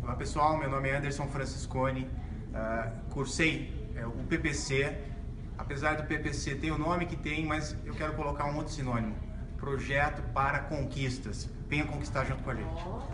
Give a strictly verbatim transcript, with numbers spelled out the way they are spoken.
Olá pessoal, meu nome é Anderson Francisconi, uh, cursei uh, o P P C, apesar do P P C ter o nome que tem, mas eu quero colocar um outro sinônimo, Projeto para Conquistas. Venha conquistar junto com a gente.